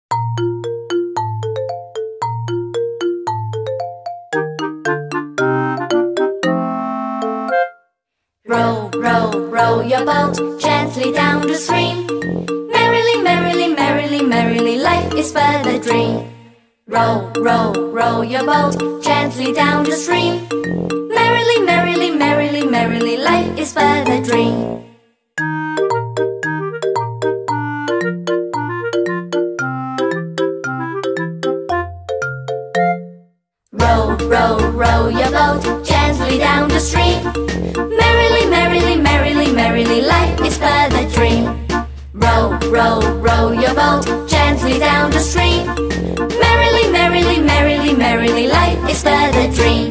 Row, row, row your boat gently down the stream. Merrily, merrily, merrily, merrily, life is but a dream. Row, row, row your boat gently down the stream. Merrily, merrily, merrily, merrily, life is but a dream. Row, row, row your boat gently down the stream. Merrily, merrily, merrily, merrily, life is but a dream. Row, row, row your boat gently down the stream. Merrily, merrily, merrily, merrily, life is but a dream.